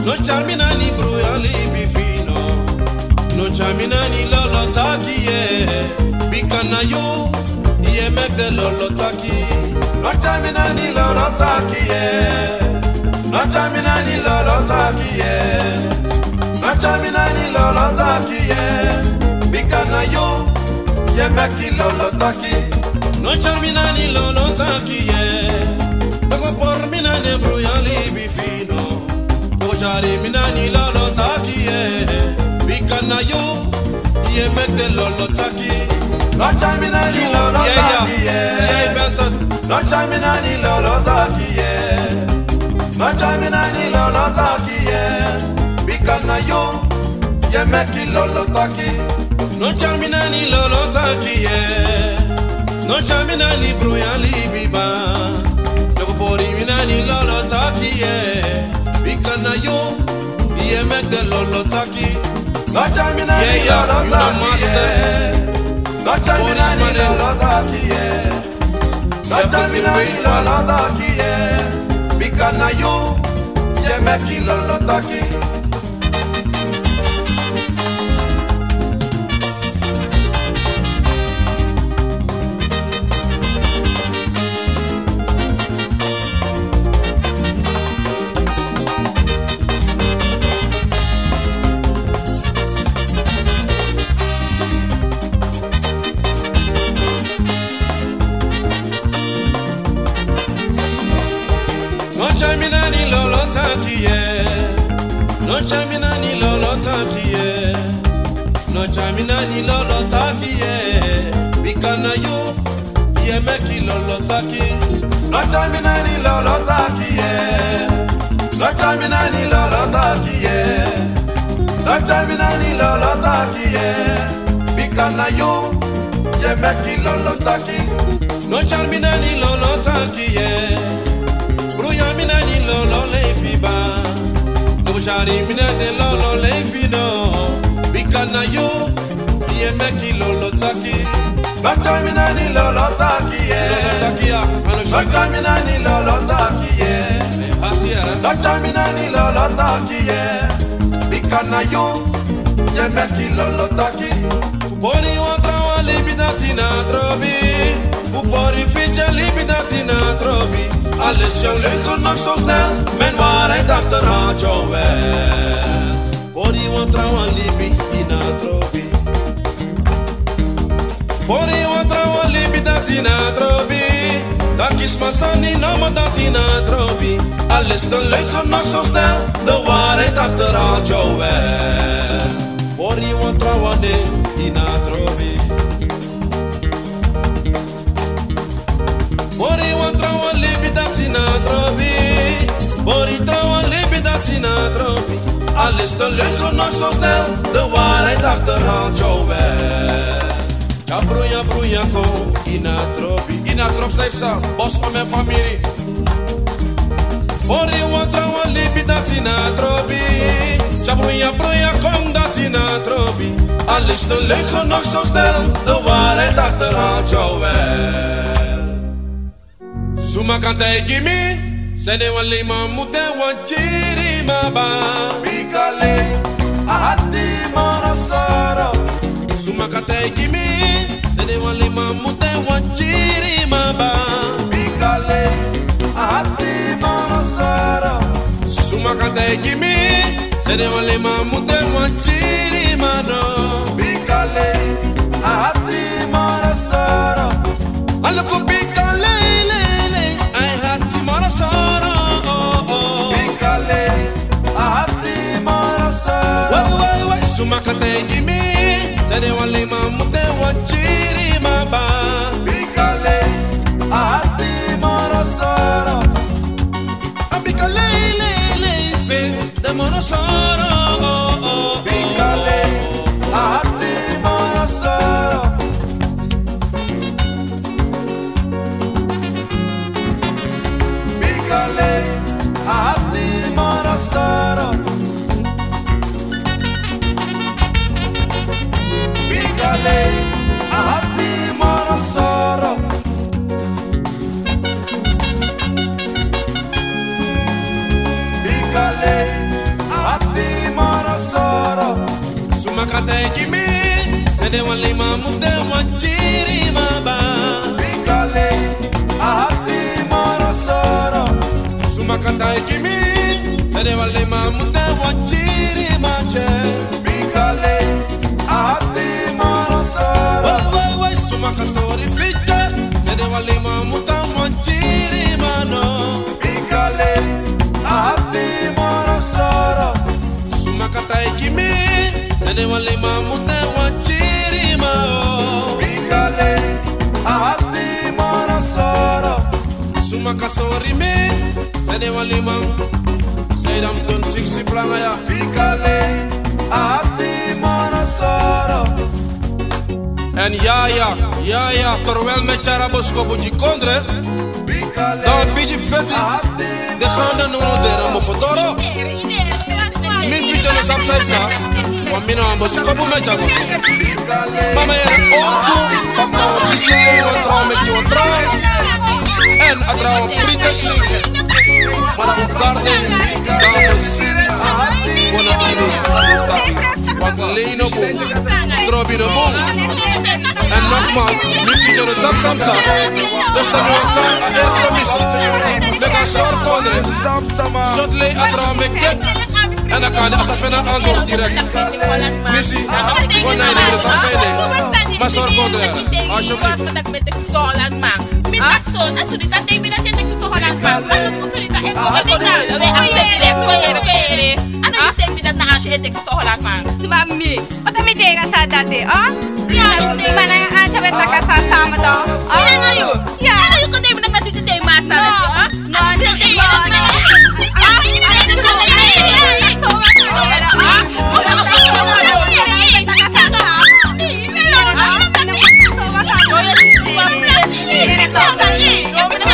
No charmina ni bruyali bifino. No charmina ni lolo taki ye. Bikana yo ye mek de lolo taki. No charmina ni lolo taki ye. No charmina ni lolo taki ye. No charmina ni lolo taki ye. Bikana yo ye mek de lolo taki. No charmina ni lolo taki ye. Dogo por mina ne bruyali bifino. Dogo chari mina ni lolo taki ye. Bikana yo ye mek de lolo taki. No charmina ni lolo taki ye. No charmina ni lolo taki ye. No charmina ni lolo taki ye. Bikana yo ye mek de lolo taki. No charmina ni lolo taki ye. No charmina ni bruyali biba. Dogo pori mina ni lolo taki ye. Bikana yo ye mek de lolo taki. No charmina ni lolo taki ye. No charmina ni lolo taki ye. No charmina ni lolo taki ye. Bikana yo ye mek de lolo taki. No charmina ni lolo taki ye. No charmina ni lolo taki ye. No charmina ni lolo taki ye. Bikana yo ye mek de lolo taki. No charmina ni lolo taki ye. No charmina ni lolo taki ye. No charmina ni lolo taki ye. Bikana yo ye mek de lolo taki. No charmina ni lolo taki ye. Bruya mina ni lolo le fiba. Dogo chari mina de lolo le fino. Bikana yo ye mek de lolo taki. No charmina ni lolo taki ye. Lolo taki ya. No charmina ni lolo taki ye. No charmina ni lolo taki ye. Bikana yo ye mek de lolo taki. Fupori watra wa libidatina trobi. Fupori fiche libidatina trobi. Alles jouw leuke nog zo snel, mijn waarheid achterhaalt jou wel. Body want trouwen libi in a trobi. Body want trouwen libi dat in a trobi. Dan kies maar Sani, nou maar dat in a trobi. Alles de leuke nog zo snel, de waarheid achterhaalt jou wel. Body want trouwen in a trobi. Body want trouwen libi dat in a trobi. Body trouwen libi dat in a trobi. Alles de leugen nog zo snel, de waarheid achterhaalt jou wel. Ja broeia kom in a trobi. In a trop schrijf ze, bos om mijn familie. Body want trouwen libi dat in a trobi. Ja broeia kom dat in a trobi. Alles de leugen nog zo snel, de waarheid achterhaalt jou wel. Suma kante gimi, sene wale ma mute wanchiri maba. Bikale, ahati morosoro. Suma kante gimi, sene wale ma mute wanchiri maba. Bikale, ahati morosoro. Suma kante gimi, sene wale ma mute wanchiri mano. Bikale, ahati morosoro. Aloko bikale. Bikale, ahati morosoro. Wai, suma kate gimi. Sede wale ma mute wanchiri maba. Bikale, ahati morosoro. Bikale, fe de morosoro. Bikale, ahati morosoro. Bikale, ahati morosoro. Bikale, ahati morosoro. Bikale, Sumakate kimi, sede wale mamute wachiri maba. Bikale, ahati morosoro. Sumakate kimi, sede wale mamute wachiri mache. Bikale, ahati morosoro. Wai sumakasori fiche, sede wale mamute wachiri mano. Bikale, ahati morosoro. Sumakate kimi, sede wale mamute wachiri mao. Bikale, ahati morosoro. Sumakasori me, sede wale mam. Say them don't fix the plan ya. Bikale, ahati morosoro. En ja, terwijl met Charabos Kobuji Kondre. Bikale, dan beetje vetti. De gaan dan nog de Mofotoro. Min fietsen is upside sa. Want mina ambos kobu met jago. Mama je auto, papa op die kile, wat trouw met je wat trouw. En a trouw op British chick. Maar op garden, dames. Wanna be want Leno boom, Trobi de boom. En nogmaals, nu fietsen is Samsa. Dus dan moet elkaar eerste missie. We gaan zorgen kondre. Zot lei a trouw met je. En dan kan je als een antwoord direct. Missie, gewoon nee, dat is een fijne. Maar zorg contraire, alsjeblieft.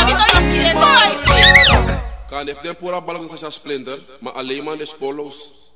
Kan heeft de pura balans als splinter, maar alleen maar de spolos.